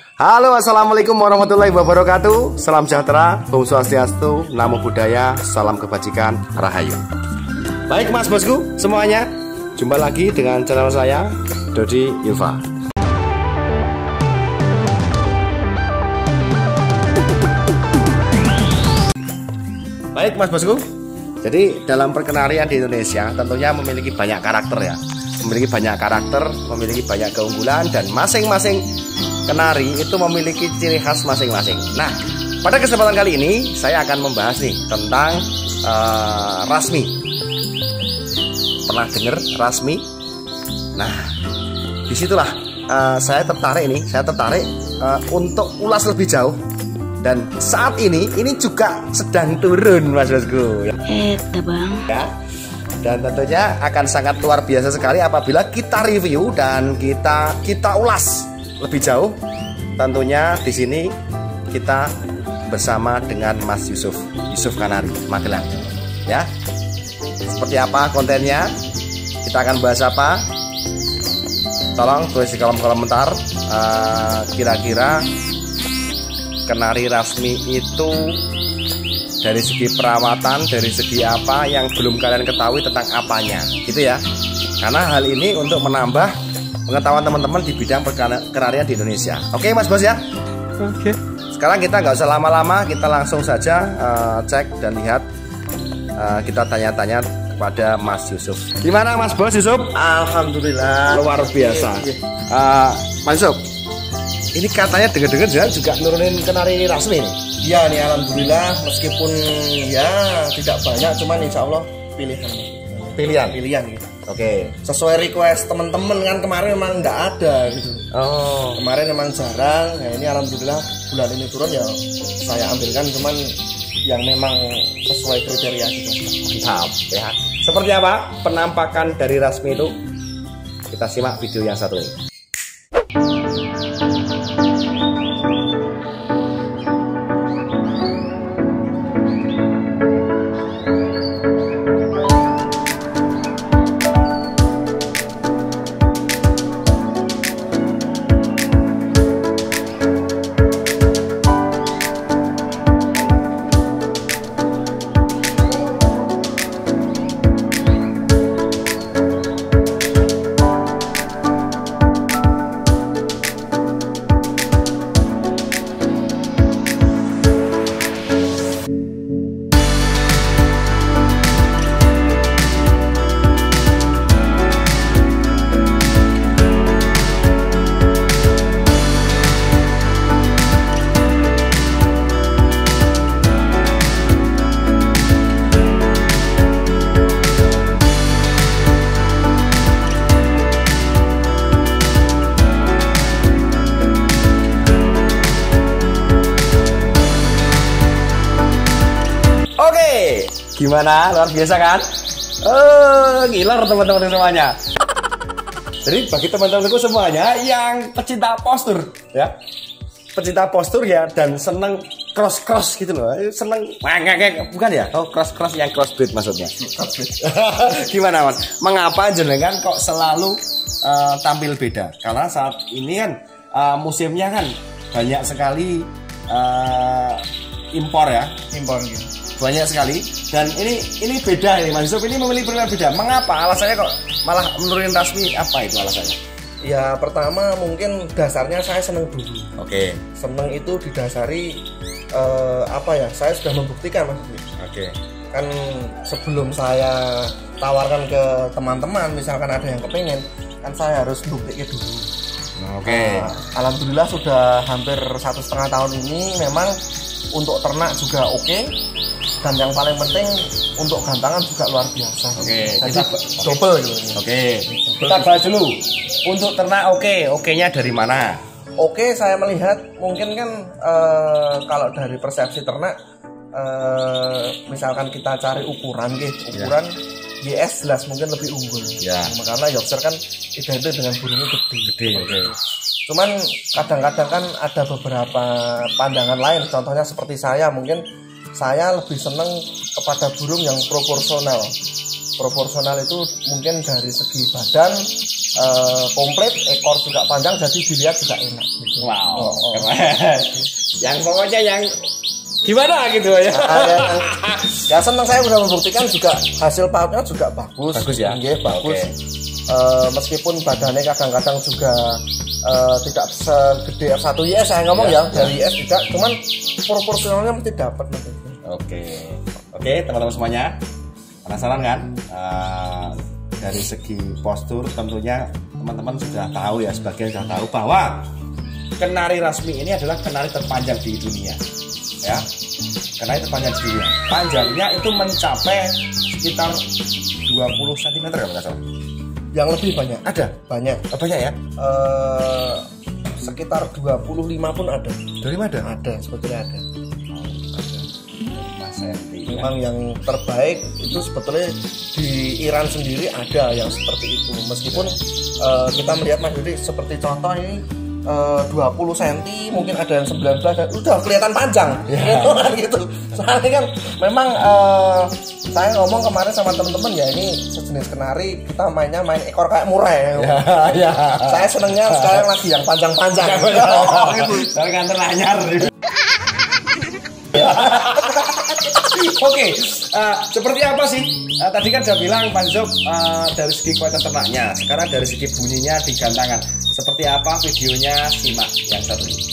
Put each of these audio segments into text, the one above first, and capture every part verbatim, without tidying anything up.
Halo, assalamualaikum warahmatullahi wabarakatuh. Salam sejahtera, Om Swastiastu, Namo Buddhaya, salam kebajikan, Rahayu. Baik mas bosku semuanya, jumpa lagi dengan channel saya, Dodi Yuva. Baik mas bosku, jadi dalam perkenarian di Indonesia tentunya memiliki banyak karakter ya. Memiliki banyak karakter, memiliki banyak keunggulan, dan masing-masing kenari itu memiliki ciri khas masing-masing. Nah, pada kesempatan kali ini saya akan membahas nih tentang uh, rasmi. Pernah dengar rasmi? Nah, disitulah uh, saya tertarik ini, saya tertarik uh, untuk ulas lebih jauh. Dan saat ini, ini juga sedang turun, mas bosku. Eh, bang. Ya. Dan tentunya akan sangat luar biasa sekali apabila kita review dan kita kita ulas lebih jauh. Tentunya di sini kita bersama dengan Mas Yusuf, Yusuf Kanari, Magelang. Ya. Seperti apa kontennya? Kita akan bahas apa? Tolong tulis di kolom komentar. Uh, kira-kira kenari rasmi itu dari segi perawatan, dari segi apa yang belum kalian ketahui tentang apanya, gitu ya. Karena hal ini untuk menambah pengetahuan teman-teman di bidang perkenarian di Indonesia. Oke mas bos ya. Oke. Sekarang kita nggak usah lama-lama, kita langsung saja uh, cek dan lihat. Uh, kita tanya-tanya kepada Mas Yusuf. Gimana mas bos Yusuf? Alhamdulillah. Luar biasa. Uh, Mas Yusuf, ini katanya dengar-dengar juga nurunin kenari rasmi nih. Ya nih alhamdulillah, meskipun ya tidak banyak, cuman insya Allah pilihan. Pilihan? Pilihan gitu. Oke. Okay. Sesuai request teman-teman kan kemarin memang nggak ada gitu. Oh. Kemarin memang jarang. Nah ini alhamdulillah bulan ini turun ya saya ambilkan, cuman yang memang sesuai kriteria gitu. Mantap ya. Seperti apa penampakan dari rasmi itu? Kita simak video yang satu ini. Gimana? Luar biasa kan? Oh, gila teman-teman semuanya. Jadi bagi teman-temanku semuanya yang pecinta postur ya, pecinta postur ya, dan seneng cross-cross gitu loh, seneng bukan ya? Oh, cross-cross yang crossbreed maksudnya. Gimana mas? Mengapa jenengan kok selalu uh, tampil beda? Karena saat ini kan uh, musimnya kan banyak sekali uh, impor ya, impor gitu. Banyak sekali, dan ini ini beda ini Mas Yusuf, ini memilih pilihan beda. Mengapa? Alasannya kok malah menurunin rasmi, apa itu alasannya? Ya pertama mungkin dasarnya saya seneng dulu. Oke. Okay. Seneng itu didasari uh, apa ya? Saya sudah membuktikan mas. Oke. Okay. Kan sebelum saya tawarkan ke teman-teman, misalkan ada yang kepengen, kan saya harus buktikan dulu. Oke. Okay. Uh, Alhamdulillah sudah hampir satu setengah tahun ini memang untuk ternak juga oke. Okay. Dan yang paling penting untuk gantangan juga luar biasa. Oke, okay, jadi double gitu. Oke, okay. Kita bahas dulu. Untuk ternak oke, okay. Oke-nya dari mana? Oke, okay, saya melihat mungkin kan uh, kalau dari persepsi ternak, uh, misalkan kita cari ukuran, gitu, ukuran yeah. Y S jelas mungkin lebih unggul. Ya. Yeah. Karena Yorkshire kan identik dengan burungnya gede. Gede. Oke. Okay. Cuman kadang-kadang kan ada beberapa pandangan lain. Contohnya seperti saya mungkin. Saya lebih senang kepada burung yang proporsional. proporsional itu mungkin dari segi badan uh, komplit, ekor juga panjang, jadi dilihat juga enak gitu. Wow, oh, oh. Yang pokoknya yang gimana gitu ya. Nah, ya, ya senang saya udah membuktikan juga hasil pautnya juga bagus. Bagus ya. Nggih, bagus. Okay. Uh, meskipun badannya kadang-kadang juga uh, tidak segede F satu Y S saya ngomong ya, ya dari Y S tidak, cuman proporsionalnya mesti dapat. Oke, okay. oke okay, teman-teman semuanya penasaran kan? Uh, dari segi postur tentunya teman-teman sudah tahu ya, sebagian sudah tahu bahwa kenari Rasmi ini adalah kenari terpanjang di dunia. Ya, kenari terpanjang di dunia. Panjangnya itu mencapai sekitar dua puluh sentimeter ya, Mas. Yang lebih banyak. Ada? Banyak. Oh, banyak ya? Uh, sekitar dua puluh lima pun ada. Dari mana ada? Ada, sebetulnya ada. Mas Henry. Memang yang terbaik itu sebetulnya di Iran sendiri ada yang seperti itu. Meskipun uh, kita melihat Mas Henry seperti contoh ini uh, dua puluh sentimeter, mungkin ada yang sembilan belas, udah kelihatan panjang. Ya. Gitu. Soalnya kan memang uh, saya ngomong kemarin sama temen-temen ya, ini sejenis kenari, kita mainnya main ekor kayak murai. Ya, ya. Saya senengnya sekarang lagi yang panjang-panjang. Saya nganter anyar. Oke, okay. uh, seperti apa sih? Uh, tadi kan saya bilang Pak Zok uh, dari segi kualitas ternaknya, sekarang dari segi bunyinya di gantangan. Seperti apa videonya, simak yang satu ini.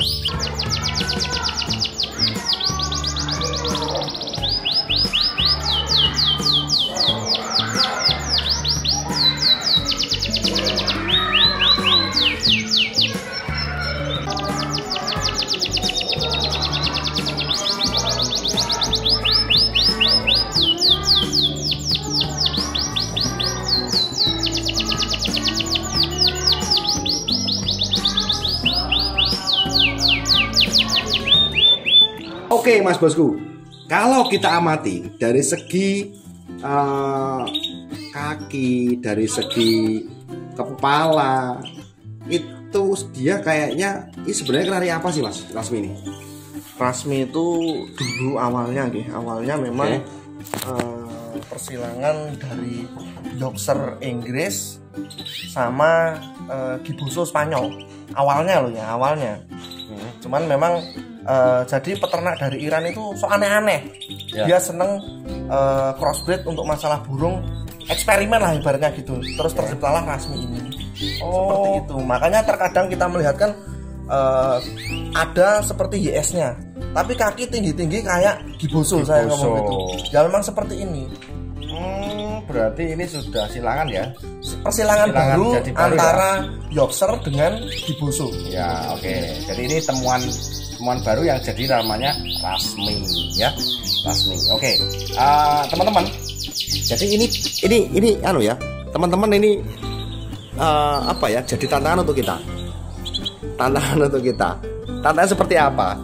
Oke Mas Bosku, kalau kita amati dari segi uh, kaki, dari segi kepala, itu dia kayaknya ini sebenarnya kenari apa sih Mas Rasmi ini? Rasmi itu dulu awalnya nih, awalnya memang okay. uh, persilangan dari Yorkshire Inggris sama uh, Gibuso Spanyol. Awalnya loh ya, awalnya. Hmm. Cuman memang Uh, jadi peternak dari Iran itu so aneh-aneh. Ya. Dia seneng uh, crossbreed untuk masalah burung, eksperimen lah ibaratnya gitu. Terus terciptalah Rasmi ini. Oh. Seperti itu. Makanya terkadang kita melihat kan uh, ada seperti Y S-nya, tapi kaki tinggi-tinggi kayak Gibuso, saya ngomong gitu. Ya memang seperti ini. Hmm, berarti ini sudah silangan ya? Persilangan baru, baru antara ya? Yorkshire dengan Gibuso. Ya, oke. Okay. Jadi ini temuan temuan baru yang jadi namanya Rasmi ya, Rasmi. Oke, okay. uh, teman-teman. Jadi ini ini ini anu ya, teman-teman ini uh, apa ya? Jadi tantangan untuk kita. Tantangan untuk kita. Tantangan seperti apa?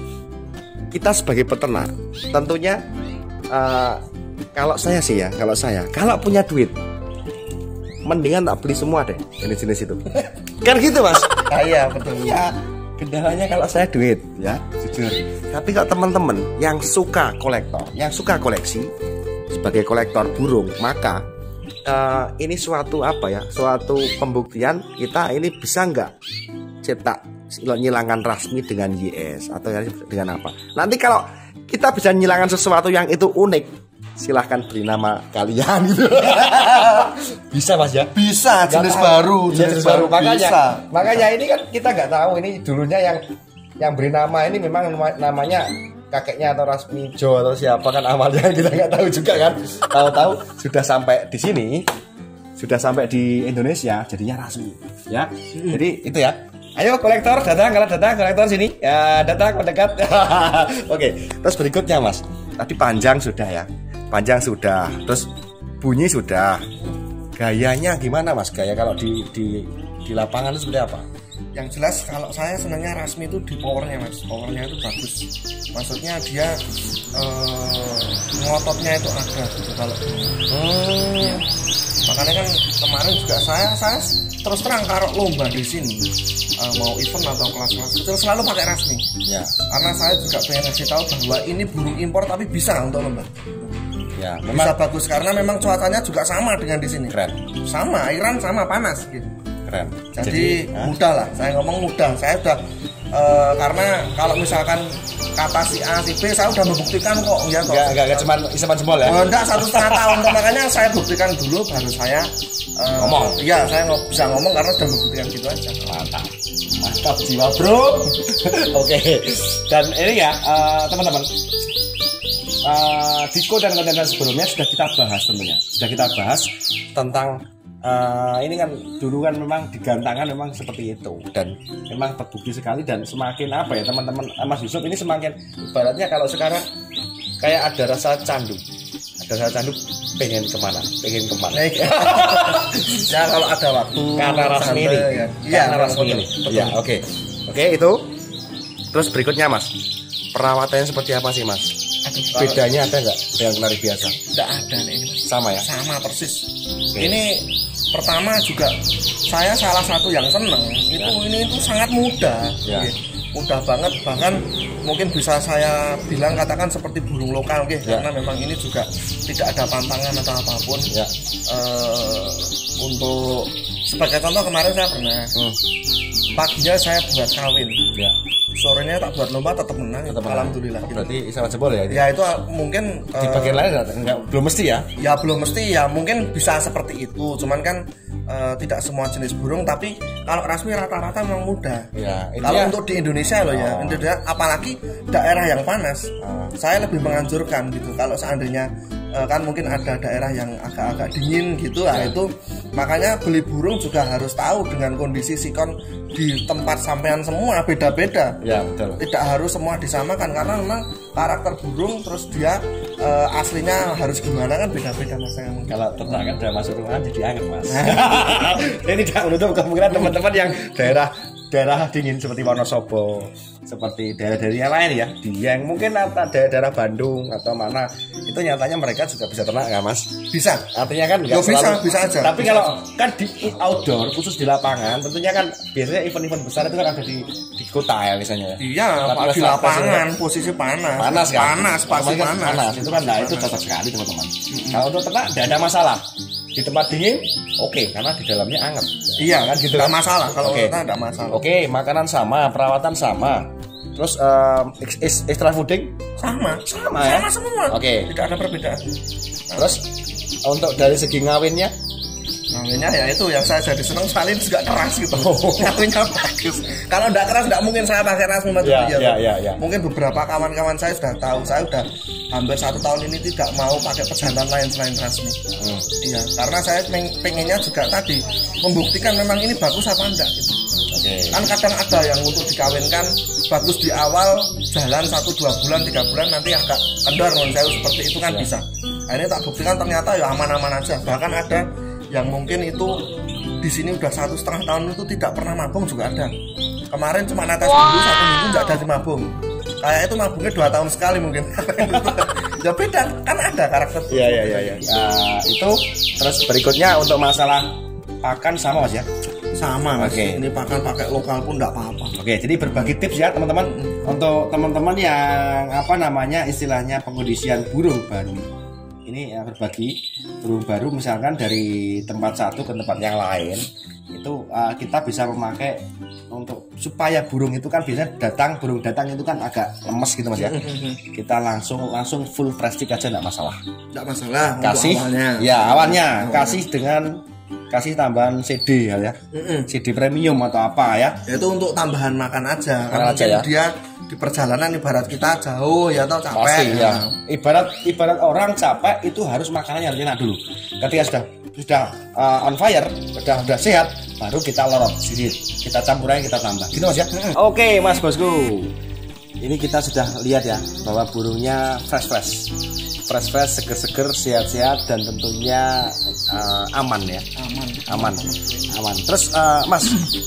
Kita sebagai peternak, tentunya uh, kalau saya sih ya, kalau saya, kalau punya duit, mendingan tak beli semua deh jenis-jenis itu. Kan gitu Mas? Iya betul. Ya. Kendalanya kalau saya duit ya jujur. Tapi kalau teman-teman yang suka kolektor, yang suka koleksi sebagai kolektor burung, maka uh, ini suatu apa ya? Suatu pembuktian kita ini bisa nggak cetak nyilangkan Rasmi dengan Y S atau dengan apa? Nanti kalau kita bisa nyilangkan sesuatu yang itu unik, silahkan beri nama kalian gitu. Bisa Mas ya? Bisa, jenis gak, baru, jenis, jenis baru. baru. Makanya, bisa. Makanya ini kan kita nggak tahu ini dulunya yang yang beri nama ini memang namanya kakeknya atau Rasmi Jo atau siapa kan awalnya kita nggak tahu juga kan. Tahu-tahu sudah sampai di sini, sudah sampai di Indonesia jadinya Rasmi ya. Jadi itu ya. Ayo kolektor datang, kalau datang kolektor sini ya, datang mendekat. Oke, terus berikutnya Mas. Tadi panjang sudah ya. Panjang sudah, terus bunyi sudah. Gayanya gimana Mas? Gaya kalau di di di lapangan itu seperti apa? Yang jelas kalau saya senangnya Rasmi itu di powernya Mas. Powernya itu bagus. Maksudnya dia uh, ngototnya itu ada gitu kalau. Hmm. Ya. Makanya kan kemarin juga saya saya terus terang kalau lomba di sini uh, mau event atau kelas-kelas itu selalu pakai Rasmi. Ya. Karena saya juga pengen ngasih tahu bahwa ini burung impor tapi bisa untuk lomba. Ya, bisa memang bagus karena memang cuacanya juga sama dengan di sini. keren. Sama, Iran sama panas gitu. Keren. Jadi, Jadi mudah lah, saya ngomong mudah. Saya udah uh, karena kalau misalkan kata si A, si B, saya udah membuktikan kok. Ya kok. Enggak, enggak, enggak cuma isapan jempol ya. Oh, enggak, satu setengah tahun. Makanya saya buktikan dulu baru saya uh, ngomong. Iya, saya ng bisa ngomong karena sudah membuktikan gitu aja. Mantap. Mantap jiwa, Bro. Oke. Dan ini ya, uh, teman-teman. Uh, Diko dan konten sebelumnya sudah kita bahas tentunya. Sudah kita bahas tentang Uh, ini kan dulu kan memang digantangan memang seperti itu dan memang terbukti sekali dan semakin apa ya teman-teman Mas Yusuf ini semakin ibaratnya kalau sekarang kayak ada rasa candu ada rasa candu pengen kemana pengen kemana ya kalau ada waktu karena rasmi ini ya, karena rasmi ini ya oke oke itu terus berikutnya Mas perawatannya seperti apa sih Mas? Aduh, bedanya ada nggak dengan lari biasa? Tidak ada nih ini Mas. Sama ya? Sama persis. Okay. Ini pertama juga saya salah satu yang seneng itu ya. Ini itu sangat mudah, ya. Mudah banget bahkan mungkin bisa saya bilang katakan seperti burung lokal, okay? Ya. Karena memang ini juga tidak ada pantangan atau apapun. Ya. Uh, untuk sebagai contoh kemarin saya pernah hmm. paginya saya buat kawin. Ya. Sorenya tak buat lomba tetap menang, tetap alhamdulillah. Gitu. Berarti isapan jempol ya? Ini? Ya itu mungkin di bagian uh, lain enggak, belum mesti ya? Ya belum mesti ya, mungkin bisa seperti itu. Cuman kan uh, tidak semua jenis burung, tapi kalau rasmi rata-rata memang mudah. Ya, kalau ya. Untuk di Indonesia loh ya, oh. Indonesia apalagi daerah yang panas, oh. Saya lebih menganjurkan gitu. Kalau seandainya uh, kan mungkin ada daerah yang agak-agak dingin gitu lah ya. Itu makanya beli burung juga harus tahu dengan kondisi sikon di tempat sampean semua beda-beda. Ya, betul. Tidak harus semua disamakan karena memang karakter burung terus dia e, aslinya harus gimana kan beda-beda Mas. Kalau ternak kan udah masuk ruangan jadi anget Mas. Ini tidak menutup kemungkinan teman-teman yang daerah daerah dingin seperti Wonosobo, seperti daerah-daerah yang lain ya, Dieng mungkin atau daerah-daerah Bandung atau mana itu nyatanya mereka juga bisa ternak nggak Mas? Bisa. Artinya kan nggak selalu. Bisa, bisa aja. Tapi bisa kalau aja. Kan di outdoor khusus di lapangan, tentunya kan biasanya event-event besar itu kan ada di di kota ya misalnya. Iya, di lapangan ya. Posisi panas. Panas kan? Panas, pasti kan panas. panas. Itu kan, nah itu cocok sekali teman-teman. Hmm. Kalau untuk ternak tidak ada masalah. Di tempat dingin, oke, okay, karena di dalamnya anget. Iya kan, gitu kan masalah. Kalau okay. kita tidak masalah. Oke, okay, makanan sama, perawatan sama. Terus um, extra fooding sama, sama, sama ya? Semua. Oke, okay. Tidak ada perbedaan. Terus untuk dari segi ngawinnya? Ngawinnya ya itu yang saya jadi senang salin juga keras gitu. Oh. Ngawinnya bagus. Kalau tidak keras tidak mungkin saya pakai rasmi macam ya, ya, ya, ya. Mungkin beberapa kawan-kawan saya sudah tahu. Saya sudah hampir satu tahun ini tidak mau pakai pejantan lain selain rasmi. Hmm. Iya, karena saya peng pengennya juga tadi membuktikan memang ini bagus apa enggak gitu. Okay. Kan kadang ada yang untuk dikawinkan bagus di awal jalan satu dua bulan tiga bulan nanti agak kendor non saya seperti itu kan ya. Bisa. Nah, ini tak buktikan ternyata ya aman-aman aja. Bahkan ada yang mungkin itu di sini udah satu setengah tahun itu tidak pernah mabung juga ada. Kemarin cuma netes wow. Dulu satu minggu nggak ada mabung. Kayak itu mabungnya dua tahun sekali mungkin. Ya beda kan ada karakter. Iya iya iya. Ya. Uh, itu terus berikutnya untuk masalah pakan sama Mas ya. Sama Mas. Okay. Ini pakan pakai lokal pun nggak apa-apa. Oke, okay, jadi berbagi tips ya teman-teman hmm. untuk teman-teman yang apa namanya istilahnya pengkondisian burung baru. Ini ya berbagi burung baru misalkan dari tempat satu ke tempat yang lain itu uh, kita bisa memakai untuk supaya burung itu kan biasanya datang burung datang itu kan agak lemes gitu Mas ya. Kita langsung langsung full plastik aja enggak masalah. Enggak masalah. Kasih awalnya. Ya, awalnya oh. Kasih dengan kasih tambahan C D ya. Mm-mm. C D premium atau apa ya. Itu untuk tambahan makan aja. Makan aja ya. Dia di perjalanan ibarat kita jauh ya atau capek. Pasti, ya. Ibarat ibarat orang capek itu harus makanannya harus enak dulu. Ketika sudah sudah uh, on fire, sudah sudah sehat, baru kita lorot sedikit. Kita campurin, kita tambah. Gitu Mas ya. Mm-hmm. Oke, Mas Bosku. Ini kita sudah lihat ya bahwa burungnya fresh-fresh. Fresh-fresh, seger-seger, sehat-sehat dan tentunya uh, aman ya. Aman. Aman. Aman. Terus uh, Mas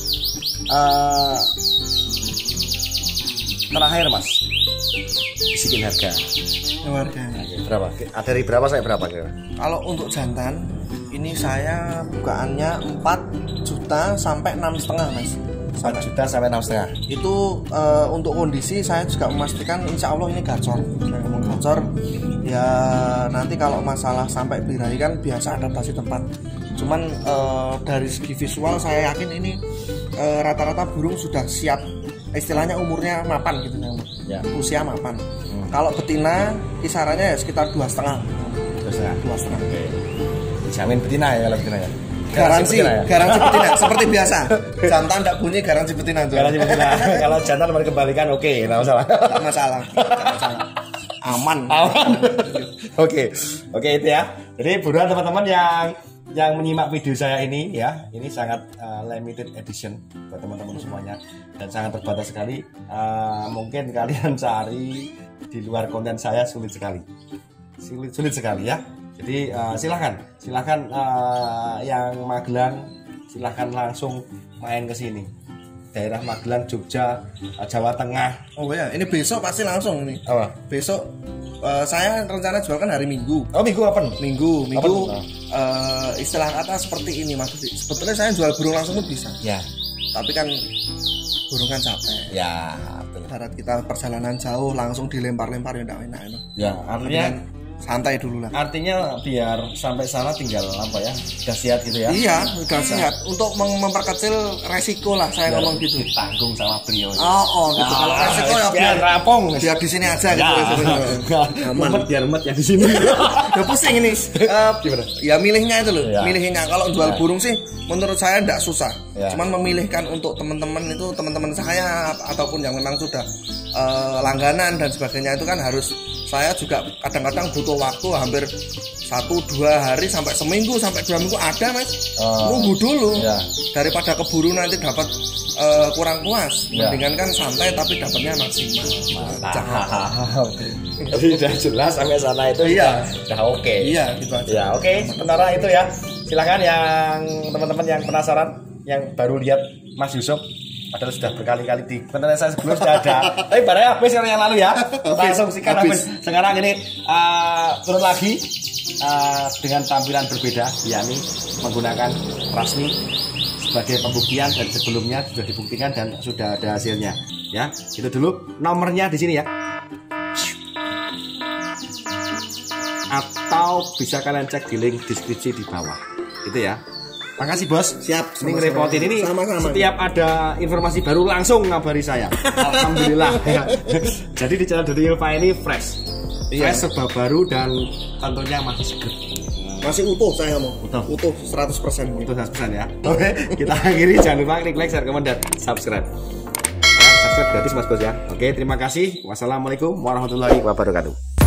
uh, terakhir Mas, bisikin harga. Harga. Berapa? Dari berapa saya berapa kira? Kalau untuk jantan, ini saya bukaannya empat juta sampai enam setengah Mas. empat juta sampai enam setengah. Itu uh, untuk kondisi saya juga memastikan insya Allah ini gacor. Saya ngomong gacor. Ya nanti kalau masalah sampai birahi kan biasa adaptasi tempat. Cuman uh, dari segi visual saya yakin ini uh, rata-rata burung sudah siap. Istilahnya umurnya mapan gitu ya. Usia mapan. Hmm. Kalau betina kisarannya ya sekitar dua setengah. Dua setengah. Dua setengah. Oke. Dijamin betina ya kalau betina ya. Garansi, betina, ya? garansi betina seperti biasa. Jantan tidak bunyi, garansi betina tuh. Garansi betina. Kalau jantan mau dikembalikan oke, okay, nggak masalah. Nggak masalah. Nggak masalah. Aman. Aman. Oke, oke itu ya. Jadi buruan teman-teman yang yang menyimak video saya ini ya, ini sangat uh, limited edition buat teman-teman semuanya dan sangat terbatas sekali. Uh, mungkin kalian cari di luar konten saya sulit sekali, sulit sulit sekali ya. Jadi uh, silahkan, silahkan uh, yang Magelang, silahkan langsung main ke sini. Daerah Magelang, Jogja, uh, Jawa Tengah. Oh ya, ini besok pasti langsung ini. Apa? Besok uh, saya rencana jual kan hari Minggu. Oh Minggu apa? Minggu, Minggu. Oh. Uh, istilah kata seperti ini Mas. Sebetulnya saya jual burung langsung pun bisa. Ya. Tapi kan burung kan capek. Ya. Betul. Darat kita perjalanan jauh langsung dilempar-lempar ya enggak enak. Ya, artinya santai dulu lah. Artinya biar sampai sana tinggal apa ya, udah siap gitu ya? Iya, udah siap. Untuk mem memperkecil resiko lah saya biar ngomong gitu. Ditanggung sama beliau. Oh, oh gitu. Nah, kalau resiko ya biar rapong. Biar di sini aja gitu. Ya. Aman. Biar emet ya di sini. Udah pusing ini. Uh, Gimana? Ya milihnya itu loh. Ya. Milihnya kalau jual ya. burung sih menurut saya enggak susah. Ya. Cuman memilihkan untuk teman-teman itu teman-teman saya ataupun yang memang sudah uh, langganan dan sebagainya itu kan harus saya juga kadang-kadang butuh waktu hampir satu dua hari sampai seminggu sampai dua minggu ada mas uh, nunggu dulu ya. Daripada keburu nanti dapat uh, kurang puas ya. Mendingan kan santai tapi dapatnya maksimal. Mantap. Jadi udah jelas sampai sana itu iya. Udah oke okay. Iya gitu aja ya oke okay. Sementara itu ya silakan yang teman-teman yang penasaran yang baru lihat Mas Yusuf padahal sudah berkali-kali di konten saya sebelum sudah ada. Tapi barangnya habis yang lalu ya. Langsung sikat habis. Sekarang ini uh, turun lagi uh, dengan tampilan berbeda, yakni menggunakan rasmi sebagai pembuktian dan sebelumnya sudah dibuktikan dan sudah ada hasilnya. Ya, itu dulu nomornya di sini ya. Atau bisa kalian cek di link deskripsi di bawah. Itu ya. Makasih bos. Siap. Ini ngerepotin ini. Sama-sama. Setiap ada informasi baru langsung ngabari saya. Alhamdulillah. Ya. Jadi di channel Dodi Ilva ini fresh, iya. Fresh serba baru dan tentunya masih seger. Masih utuh saya ngomong. Utuh. Utuh seratus persen. Utuh seratus persen ya. Oke. Kita akhiri, jangan lupa klik like, share, komen dan subscribe. Ya, subscribe gratis mas bos ya. Oke. Terima kasih. Wassalamualaikum warahmatullahi wabarakatuh.